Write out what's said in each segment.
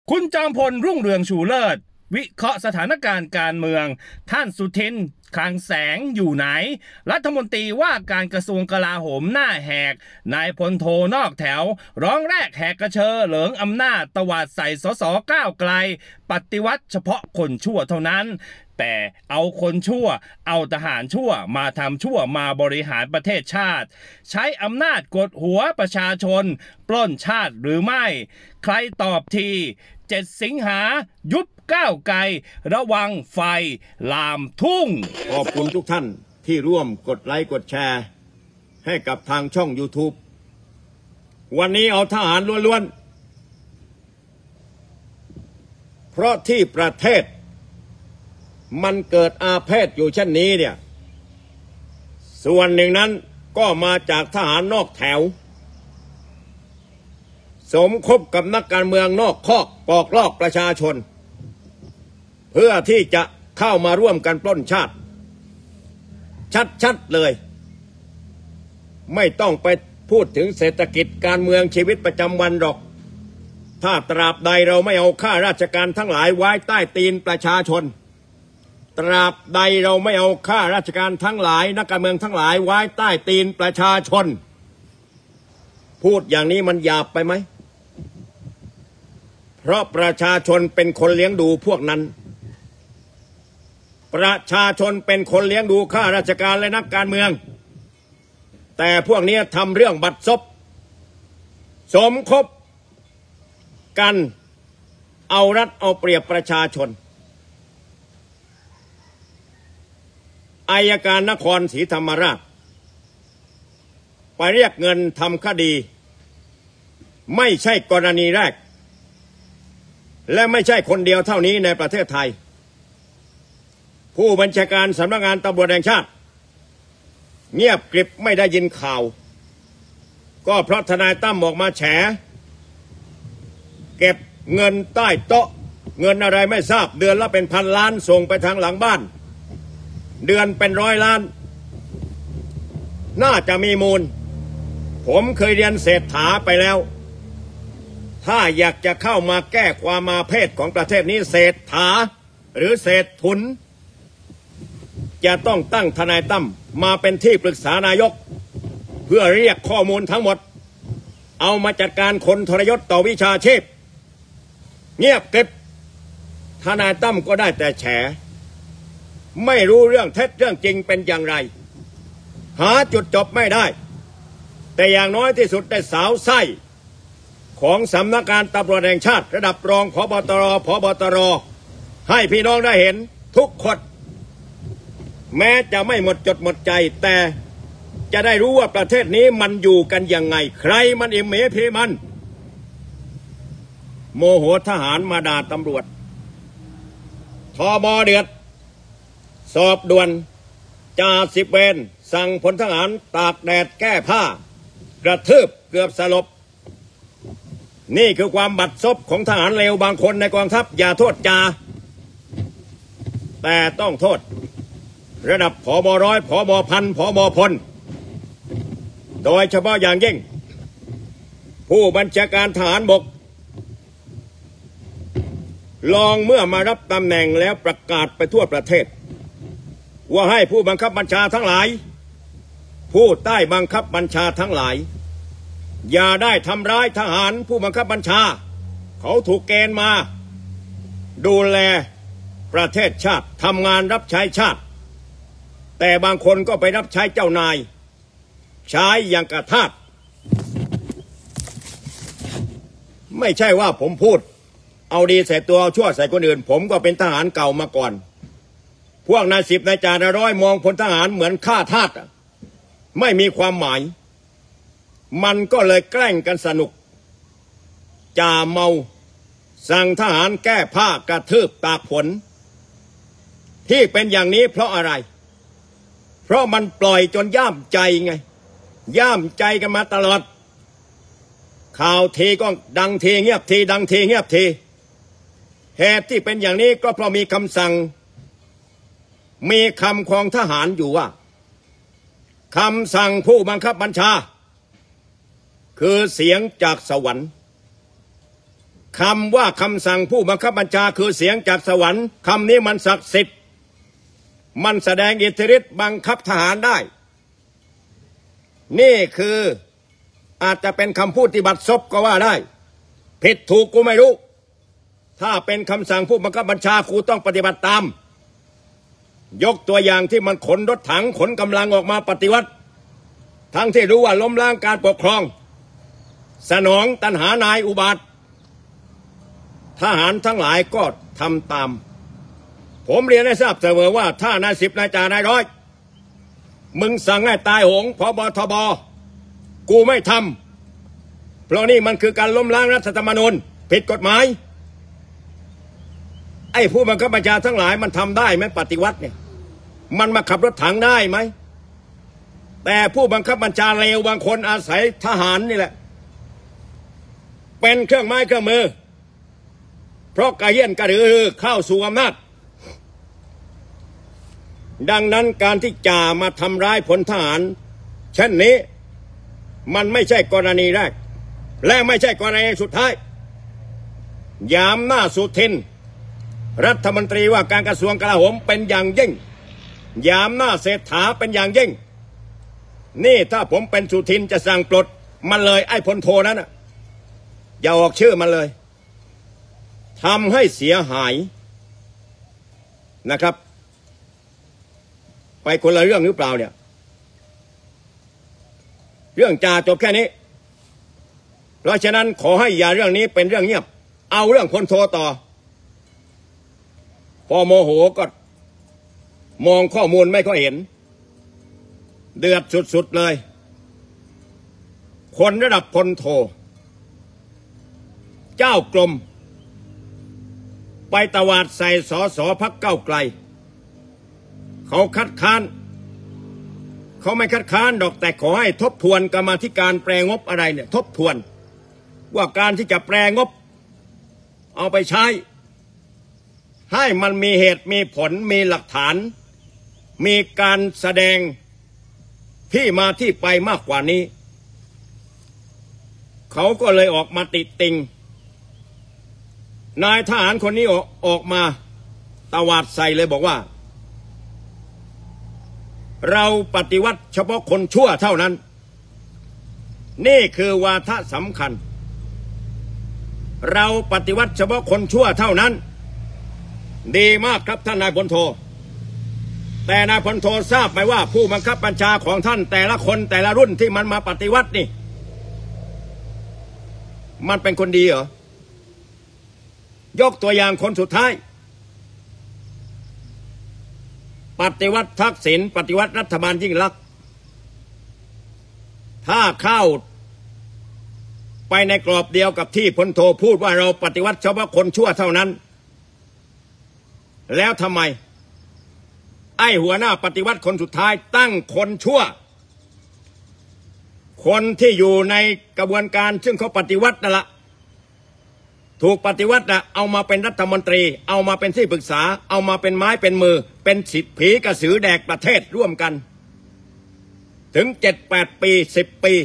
คุณจอมพลรุ่งเรืองชูเลิศวิเคราะห์สถานการณ์การเมืองท่านสุทินคลังแสงอยู่ไหนรัฐมนตรีว่าการกระทรวงกลาโหมหน้าแหกนายพลโทนอกแถวร้องแรกแหกกระเชอเหลิงอำนาจตวาดใส่สสก้าวไกลปฏิวัติเฉพาะคนชั่วเท่านั้นแต่เอาคนชั่วเอาทหารชั่วมาทำชั่วมาบริหารประเทศชาติใช้อำนาจกดหัวประชาชนปล้นชาติหรือไม่ใครตอบที7 สิงหายุบก้าวไกลระวังไฟลามทุ่งขอบคุณทุกท่านที่ร่วมกดไลค์กดแชร์ให้กับทางช่อง YouTube วันนี้เอาทหารล้วนๆเพราะที่ประเทศมันเกิดอาเพศอยู่เช่นนี้เนี่ยส่วนหนึ่งนั้นก็มาจากทหารนอกแถวสมคบกับนักการเมืองนอกคอกปอกลอกประชาชนเพื่อที่จะเข้ามาร่วมกันปล้นชาติชัดๆเลยไม่ต้องไปพูดถึงเศรษฐกิจการเมืองชีวิตประจำวันหรอกถ้าตราบใดเราไม่เอาข้าราชการทั้งหลายไว้ใต้ตีนประชาชนตราบใดเราไม่เอาข้าราชการทั้งหลายนักการเมืองทั้งหลายไว้ใต้ตีนประชาชนพูดอย่างนี้มันหยาบไปไหมเพราะประชาชนเป็นคนเลี้ยงดูพวกนั้นประชาชนเป็นคนเลี้ยงดูข้าราชการและนักการเมืองแต่พวกนี้ทำเรื่องบัตรซบสมคบกันเอารัดเอาเปรียบประชาชนอัยการนครศรีธรรมราชไปเรียกเงินทำคดีไม่ใช่กรณีแรกและไม่ใช่คนเดียวเท่านี้ในประเทศไทยผู้บัญชาการสำนักงานตำรวจแห่งชาติเงียบกริบไม่ได้ยินข่าวก็เพราะทนายตั้มออกมาแฉเก็บเงินใต้โต๊ะเงินอะไรไม่ทราบเดือนละเป็นพันล้านส่งไปทางหลังบ้านเดือนเป็น100 ล้านน่าจะมีมูลผมเคยเรียนเศรษฐาไปแล้วถ้าอยากจะเข้ามาแก้ความอาเพศของประเทศนี้เศรษฐาหรือเศรษฐุนจะต้องตั้งทนายตั้มมาเป็นที่ปรึกษานายกเพื่อเรียกข้อมูลทั้งหมดเอามาจัดการคนทรยศต่อวิชาชีพเงียบกริบทนายตั้มก็ได้แต่แฉไม่รู้เรื่องเท็จเรื่องจริงเป็นอย่างไรหาจุดจบไม่ได้แต่อย่างน้อยที่สุดได้สาวไส้ของสำนักงานตำรวจแห่งชาติระดับรองผบ.ตร.ผบ.ตร.ให้พี่น้องได้เห็นทุกคนแม้จะไม่หมดจดหมดใจแต่จะได้รู้ว่าประเทศนี้มันอยู่กันยังไงใครมันอิ่มเหมเพมันโมโหทหารมาด่าตำรวจทบ.เดือดสอบด่วนจ่าสิบเวรสั่งพลทหารตากแดดแก้ผ้ากระทืบเกือบสลบนี่คือความบัดซบของทหารเลวบางคนในกองทัพอย่าโทษจ่าแต่ต้องโทษระดับผบ.ร้อยผบ.พันผบ.พลโดยเฉพาะอย่างยิ่งผู้บัญชาการทหารบกลองเมื่อมารับตำแหน่งแล้วประกาศไปทั่วประเทศว่าให้ผู้บังคับบัญชาทั้งหลายผู้ใต้บังคับบัญชาทั้งหลายอย่าได้ทำร้ายทหารผู้บังคับบัญชาเขาถูกเกณฑ์มาดูแลประเทศชาติทำงานรับใช้ชาติแต่บางคนก็ไปรับใช้เจ้านายใช้อย่างกระทาสไม่ใช่ว่าผมพูดเอาดีใส่ตัวเอาชั่วใส่คนอื่นผมก็เป็นทหารเก่ามาก่อนพวกนายสิบนายจ่านายร้อยมองพลทหารเหมือนฆ่าทาสไม่มีความหมายมันก็เลยแกล้งกันสนุกจ่าเมาสั่งทหารแก้ผ้ากระทืบตากฝนที่เป็นอย่างนี้เพราะอะไรเพราะมันปล่อยจนย่ามใจไงย่ามใจกันมาตลอดข่าวทีก็ดังทีเงียบทีดังทีเงียบทีเหตุที่เป็นอย่างนี้ก็เพราะมีคำสั่งมีคำของทหารอยู่ว่าคำสั่งผู้บังคับบัญชาคือเสียงจากสวรรค์คำว่าคำสั่งผู้บังคับบัญชาคือเสียงจากสวรรค์คำนี้มันศักดิ์สิทธิ์มันแสดงอิทธิฤทธิ์บังคับทหารได้นี่คืออาจจะเป็นคำพูดที่บัดซบก็ว่าได้ผิดถูกกูไม่รู้ถ้าเป็นคำสั่งผู้บังคับบัญชากูต้องปฏิบัติตามยกตัวอย่างที่มันขนรถถังขนกำลังออกมาปฏิวัติทั้งที่รู้ว่าล้มล้างการปกครองสนองตัณหานายอุบาททหารทั้งหลายก็ทำตามผมเรียนให้ทราบเสมอว่าถ้านายสิบนายจ่านายร้อยมึงสั่งให้ตายโหงผบ.ทบ.กูไม่ทำเพราะนี่มันคือการล้มล้างรัฐธรรมนูญผิดกฎหมายไอ้ผู้บังคับบัญชาทั้งหลายมันทำได้ไหมปฏิวัติเนี่ยมันมาขับรถถังได้ไหมแต่ผู้บังคับบัญชาเลวบางคนอาศัยทหารนี่แหละเป็นเครื่องไม้เครื่องมือเพราะกระเฮี้ยนกระหือเข้าสู่อำนาจดังนั้นการที่จ่ามาทำร้ายพลทหารเช่นนี้มันไม่ใช่กรณีแรกและไม่ใช่กรณีสุดท้ายยามหน้าสุทินรัฐมนตรีว่าการกระทรวงกลาโหมเป็นอย่างยิ่งยามหน้าเศรษฐาเป็นอย่างยิ่งนี่ถ้าผมเป็นสุทินจะสั่งปลดมันเลยไอ้พลโทนั้นนะอย่าออกชื่อมันเลยทำให้เสียหายนะครับไปคนละเรื่องหรือเปล่าเนี่ยเรื่องจ่าจบแค่นี้เพราะฉะนั้นขอให้อย่าเรื่องนี้เป็นเรื่องเงียบเอาเรื่องพลโทต่อพอโมโหก็มองข้อมูลไม่ค่อยเห็นเดือดสุดๆเลยคนระดับพลโทเจ้ากรมไปตวาดใส่สสพรรคก้าวไกลเขาคัดค้านเขาไม่คัดค้านดอกแต่ขอให้ทบทวนกรรมาธิการแปลงบอะไรเนี่ยทบทวนว่าการที่จะแปลงบเอาไปใช้ให้มันมีเหตุมีผลมีหลักฐานมีการแสดงที่มาที่ไปมากกว่านี้เขาก็เลยออกมาติติงนายทหารคนนี้ออกมาตวาดใส่เลยบอกว่าเราปฏิวัติเฉพาะคนชั่วเท่านั้นนี่คือวาทะสำคัญเราปฏิวัติเฉพาะคนชั่วเท่านั้นดีมากครับท่านนายพลโทแต่นายพลโททราบไหมว่าผู้บังคับบัญชาของท่านแต่ละคนแต่ละรุ่นที่มันมาปฏิวัตินี่มันเป็นคนดีเหรอยกตัวอย่างคนสุดท้ายปฏิวัติทักษิณปฏิวัติรัฐบาลยิ่งลักษณ์ถ้าเข้าไปในกรอบเดียวกับที่พลโทพูดว่าเราปฏิวัติเฉพาะคนชั่วเท่านั้นแล้วทำไมไอ้หัวหน้าปฏิวัติคนสุดท้ายตั้งคนชั่วคนที่อยู่ในกระบวนการซึ่งเขาปฏิวัตินั่นละถูกปฏิวัตินะเอามาเป็นรัฐมนตรีเอามาเป็นที่ปรึกษาเอามาเป็นไม้เป็นมือเป็นสิทธิผีกระสือแดกประเทศร่วมกันถึง 7-8 ปี 10 ปี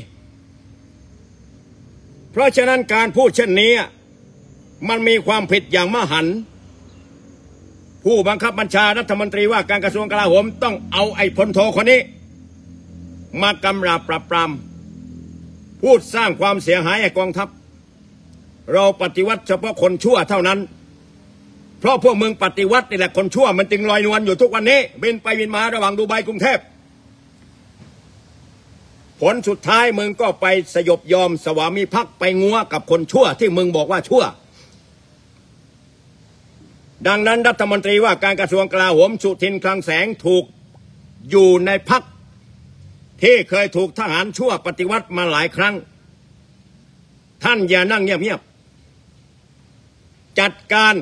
เพราะฉะนั้นการพูดเช่นนี้มันมีความผิดอย่างมหันต์ผู้บังคับบัญชารัฐมนตรีว่าการกระทรวงกลาโหมต้องเอาไอ้พลโทคนนี้มากำราบปราบปรามพูดสร้างความเสียหายให้กองทัพเราปฏิวัติเฉพาะคนชั่วเท่านั้นเพราะพวกมึงปฏิวัตินี่แหละคนชั่วมันจึงลอยนวลอยู่ทุกวันนี้บินไปบินมาระหว่างดูไบกรุงเทพผลสุดท้ายมึงก็ไปสยบยอมสวามิภักดิ์ไปงัวกับคนชั่วที่มึงบอกว่าชั่วดังนั้นรัฐมนตรีว่าการกระทรวงกลาโหมสุทินคลังแสงถูกอยู่ในพรรคที่เคยถูกทหารชั่วปฏิวัติมาหลายครั้งท่านอย่านั่งเงียบๆจัดการ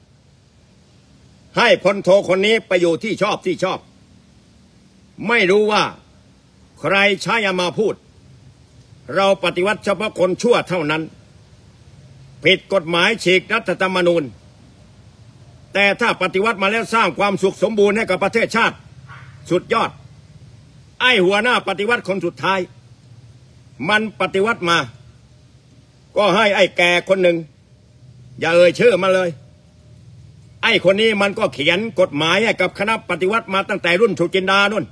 ให้พลโทคนนี้ไปอยู่ที่ชอบไม่รู้ว่าใครใช้มาพูดเราปฏิวัติเฉพาะคนชั่วเท่านั้นผิดกฎหมายฉีกรัฐธรรมนูญแต่ถ้าปฏิวัติมาแล้วสร้างความสุขสมบูรณ์ให้กับประเทศชาติสุดยอดไอ้หัวหน้าปฏิวัติคนสุดท้ายมันปฏิวัติมาก็ให้ไอ้แก่คนหนึ่งอย่าเอ่ยชื่อมาเลยไอ้คนนี้มันก็เขียนกฎหมายให้กับคณะปฏิวัติมาตั้งแต่รุ่นสุจินดานู่น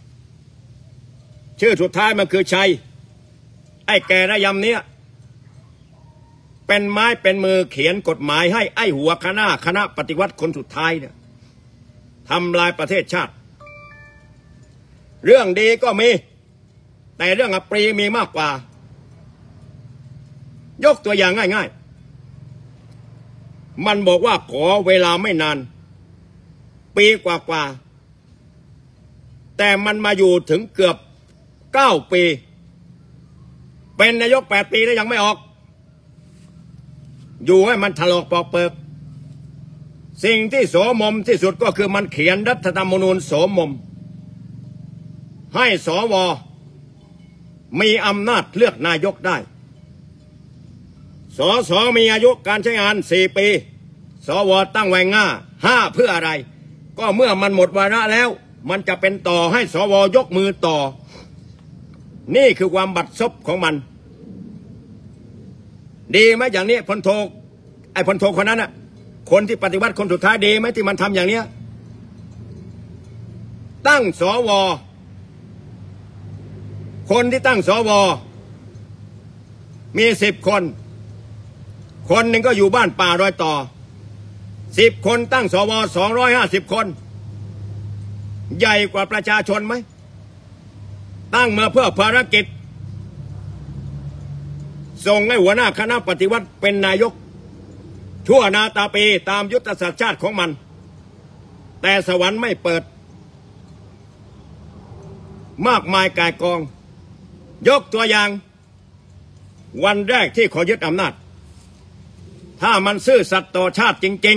ชื่อสุดท้ายมันคือชัยไอ้แกระยำเนี้ยเป็นไม้เป็นมือเขียนกฎหมายให้ไอ้หัวคณะปฏิวัติคนสุดท้ายเนี่ยทำลายประเทศชาติเรื่องดีก็มีแต่เรื่องอัปรีมีมากกว่ายกตัวอย่างง่ายๆมันบอกว่าขอเวลาไม่นานปีกว่าแต่มันมาอยู่ถึงเกือบ9 ปีเป็นนายก8 ปีแล้วยังไม่ออกอยู่ให้มันถลอกปอกเปิกสิ่งที่โสมมที่สุดก็คือมันเขียนรัฐธรรมนูญโสมมให้สวมีอำนาจเลือกนายกได้สสมีอายุการใช้งาน4 ปีสวตั้งไว้5เพื่ออะไรก็เมื่อมันหมดวาระแล้วมันจะเป็นต่อให้สวยกมือต่อนี่คือความบัดซบของมันดีไหมอย่างนี้พลโทคนนั้นน่ะคนที่ปฏิวัติคนสุดท้ายดีไหมที่มันทำอย่างเนี้ยตั้งสวคนที่ตั้งสวมี10 คนคนหนึ่งก็อยู่บ้านป่ารอยต่อ10 คนตั้งสว250 คนใหญ่กว่าประชาชนไหมตั้งมาเพื่อภารกิจส่งให้หัวหน้าคณะปฏิวัติเป็นนายกชั่วนาตาปีตามยุทธศาสตร์ชาติของมันแต่สวรรค์ไม่เปิดมากมายกายกองยกตัวอย่างวันแรกที่ขอยึดอำนาจถ้ามันซื่อสัตย์ต่อชาติจริง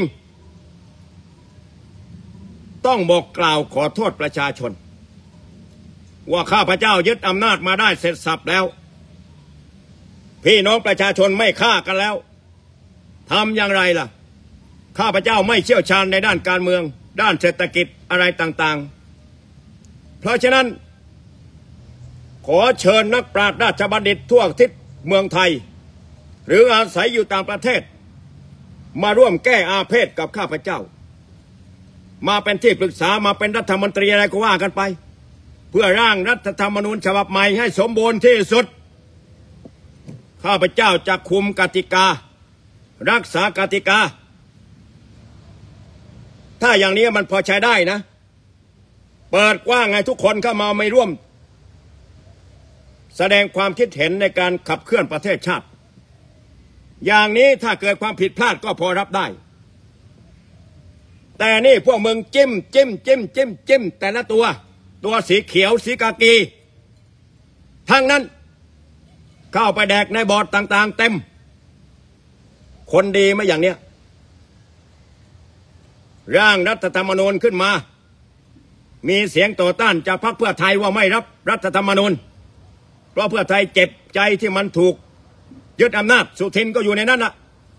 ๆต้องบอกกล่าวขอโทษประชาชนว่าข้าพเจ้ายึดอำนาจมาได้เสร็จสับแล้วพี่น้องประชาชนไม่ฆ่ากันแล้วทำอย่างไรล่ะข้าพเจ้าไม่เชี่ยวชาญในด้านการเมืองด้านเศรษฐกิจอะไรต่างๆเพราะฉะนั้นขอเชิญนักปราชญ์ราชบัณฑิตทั่วทิศเมืองไทยหรืออาศัยอยู่ต่างประเทศมาร่วมแก้อาเพศกับข้าพเจ้ามาเป็นที่ปรึกษามาเป็นรัฐมนตรีอะไรก็ว่ากันไปเพื่อร่างรัฐธรรมนูญฉบับใหม่ให้สมบูรณ์ที่สุดข้าพเจ้าจะคุมกติการักษากติกาถ้าอย่างนี้มันพอใช้ได้นะเปิดกว้างให้ทุกคนเข้ามาไม่ร่วมแสดงความคิดเห็นในการขับเคลื่อนประเทศชาติอย่างนี้ถ้าเกิดความผิดพลาดก็พอรับได้แต่นี่พวกมึงจิ้มแต่ละตัวสีเขียวสีกากีทั้งนั้นเข้าไปแดกในบอร์ดต่างๆเต็มคนดีไหมอย่างเนี้ยร่างรัฐธรรมนูญขึ้นมามีเสียงต่อต้านจากพรรคเพื่อไทยว่าไม่รับรัฐธรรมนูญเพราะเพื่อไทยเจ็บใจที่มันถูกยึดอำนาจสุทินก็อยู่ในนั้นน่ะ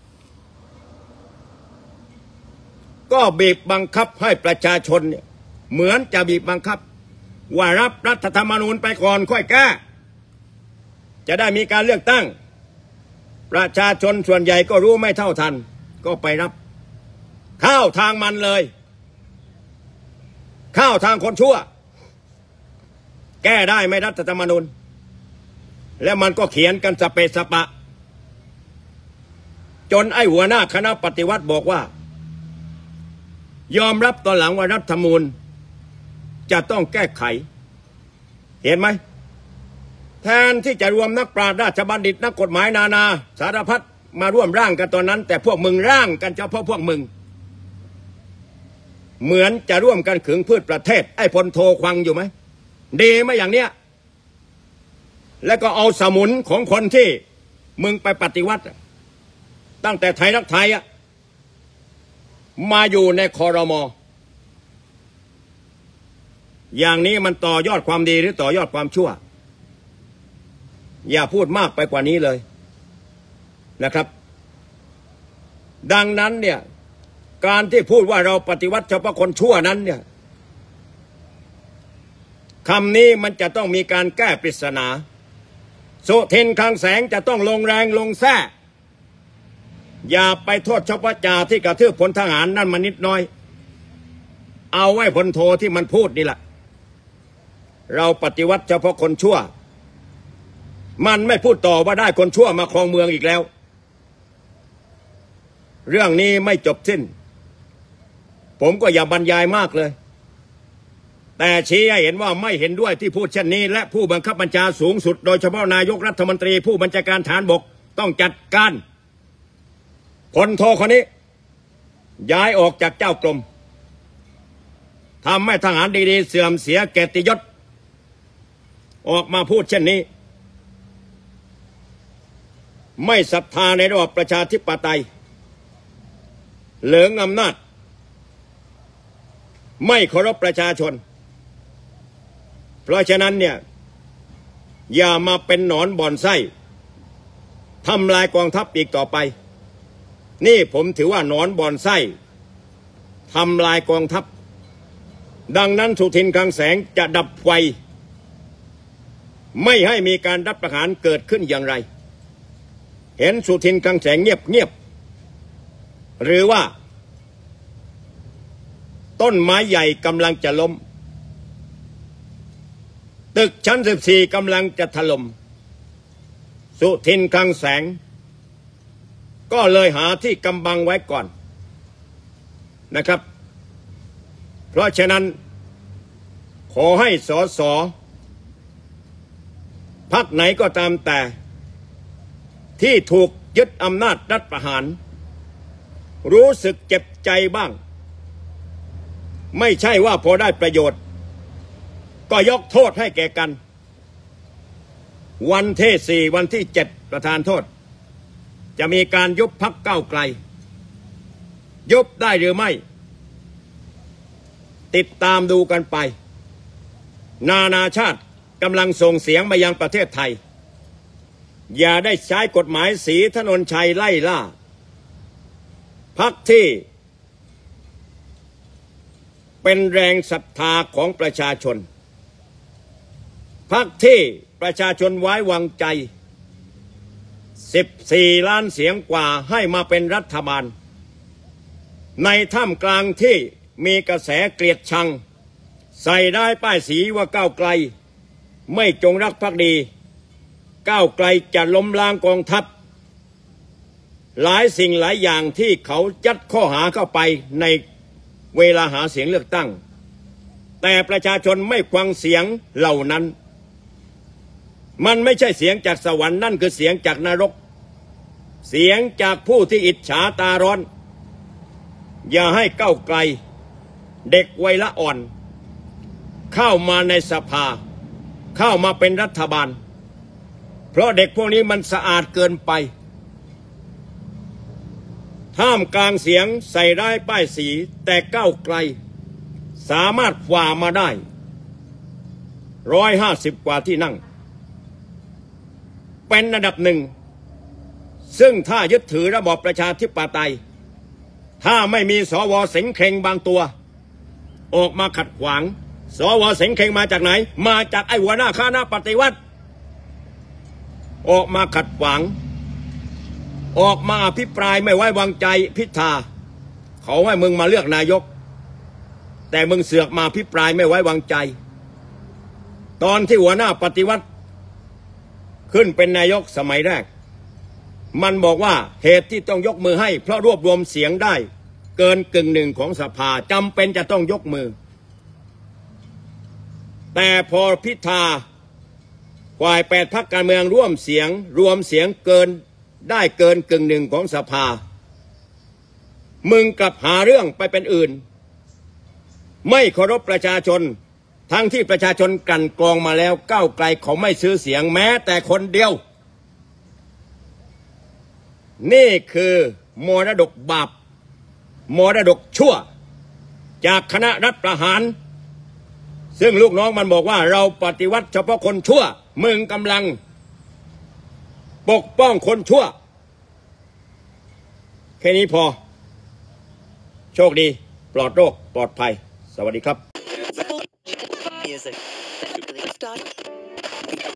ก็บีบบังคับให้ประชาชนเนี่ยเหมือนจะบีบบังคับว่ารับรัฐธรรมนูญไปก่อนค่อยแก้จะได้มีการเลือกตั้งประชาชนส่วนใหญ่ก็รู้ไม่เท่าทันก็ไปรับเข้าทางมันเลยเข้าทางคนชั่วแก้ได้ไม่รัฐธรรมนูญแล้วมันก็เขียนกันสเปสปะจนไอ้หัวหน้าคณะปฏิวัติบอกว่ายอมรับตอนหลังว่ารัฐธรรมนูญจะต้องแก้ไขเห็นไหมแทนที่จะรวมนักปราชญ์ราชบัณฑิตนักกฎหมายนานาสารพัดมาร่วมร่างกันตอนนั้นแต่พวกมึงร่างกันเฉพาะพวกมึงเหมือนจะร่วมกันขึงพืชประเทศไอ้พลโทควังอยู่ไหมดีไหมอย่างเนี้ยแล้วก็เอาสมุนของคนที่มึงไปปฏิวัติตั้งแต่ไทยรักไทยมาอยู่ในครม.อย่างนี้มันต่อยอดความดีหรือต่อยอดความชั่วอย่าพูดมากไปกว่านี้เลยนะครับดังนั้นเนี่ยการที่พูดว่าเราปฏิวัติเฉพาะคนชั่วนั้นเนี่ยคำนี้มันจะต้องมีการแก้ปริศนาสุทินคลังแสงจะต้องลงแรงลงแท้อย่าไปโทษเฉพาะจ่าที่กระทืบพลทหารนั่นมานิดน้อยเอาไว้พลโทที่มันพูดนี่แหละเราปฏิวัติเฉพาะคนชั่วมันไม่พูดต่อว่าได้คนชั่วมาครองเมืองอีกแล้วเรื่องนี้ไม่จบสิ้นผมก็อย่าบรรยายมากเลยแต่ชี้ให้เห็นว่าไม่เห็นด้วยที่พูดเช่นนี้และผู้บังคับบัญชาสูงสุดโดยเฉพาะนายกรัฐมนตรีผู้บัญชาการทหารบกต้องจัดการพลโทคนนี้ย้ายออกจากเจ้ากรมทำให้ทหารดีๆเสื่อมเสียเกียรติยศออกมาพูดเช่นนี้ไม่ศรัทธาในระบอบประชาธิปไตยเหลิงอำนาจไม่เคารพประชาชนเพราะฉะนั้นเนี่ยอย่ามาเป็นหนอนบ่อนไส้ทำลายกองทัพอีกต่อไปนี่ผมถือว่าหนอนบ่อนไส้ทำลายกองทัพดังนั้นสุทินคลังแสงจะดับไฟไม่ให้มีการรัฐประหารเกิดขึ้นอย่างไรเห็นสุทินคลังแสงเงียบหรือว่าต้นไม้ใหญ่กำลังจะล้มตึกชั้น14กำลังจะถล่มสุทินคลังแสงก็เลยหาที่กำบังไว้ก่อนนะครับเพราะฉะนั้นขอให้สสพรรคไหนก็ตามแต่ที่ถูกยึดอำนาจรัฐประหารรู้สึกเจ็บใจบ้างไม่ใช่ว่าพอได้ประโยชน์ก็ยกโทษให้แก่กันวันที่4วันที่7ประธานโทษจะมีการยุบพรรคก้าวไกลยุบได้หรือไม่ติดตามดูกันไปนานาชาติกำลังส่งเสียงมายังประเทศไทยอย่าได้ใช้กฎหมายศรีถนนชัยไล่ล่าพรรคที่เป็นแรงศรัทธาของประชาชนพรรคที่ประชาชนไว้วางใจ14 ล้านเสียงกว่าให้มาเป็นรัฐบาลในท่ามกลางที่มีกระแสเกลียดชังใส่ได้ป้ายสีว่าก้าวไกลไม่จงรักภักดีก้าวไกลจะล้มล้างกองทัพหลายสิ่งหลายอย่างที่เขายัดข้อหาเข้าไปในเวลาหาเสียงเลือกตั้งแต่ประชาชนไม่ฟังเสียงเหล่านั้นมันไม่ใช่เสียงจากสวรรค์นั่นคือเสียงจากนรกเสียงจากผู้ที่อิจฉาตาร้อนอย่าให้ก้าวไกลเด็กวัยละอ่อนเข้ามาในสภาเข้ามาเป็นรัฐบาลเพราะเด็กพวกนี้มันสะอาดเกินไปท่ามกลางเสียงใส่ร้ายป้ายสีแต่ก้าวไกลสามารถฝ่ามาได้150 กว่าที่นั่งเป็นอันดับหนึ่งซึ่งถ้ายึดถือระบอบประชาธิปไตยถ้าไม่มีสว.เสงเคร่งบางตัวออกมาขัดขวางสว.เสงเคร่งมาจากไหนมาจากไอ้หัวหน้าคณะปฏิวัติออกมาขัดขวางออกมาอภิปรายไม่ไว้วางใจพิธาเขาให้มึงมาเลือกนายกแต่มึงเสือกมาอภิปรายไม่ไว้วางใจตอนที่หัวหน้าปฏิวัติขึ้นเป็นนายกสมัยแรกมันบอกว่าเหตุที่ต้องยกมือให้เพราะรวบรวมเสียงได้เกิน1/2ของสภาจำเป็นจะต้องยกมือแต่พอพิธาฝ่าย8 พรรคการเมืองรวมเสียงเกินได้เกิน1/2ของสภามึงกลับหาเรื่องไปเป็นอื่นไม่เคารพประชาชนทั้งที่ประชาชนกลั่นกรองมาแล้วก้าวไกลเขาไม่ซื้อเสียงแม้แต่คนเดียวนี่คือมรดกบาปมรดกชั่วจากคณะรัฐประหารซึ่งลูกน้องมันบอกว่าเราปฏิวัติเฉพาะคนชั่วมึงกำลังปกป้องคนชั่วแค่นี้พอโชคดีปลอดโรคปลอดภัยสวัสดีครับ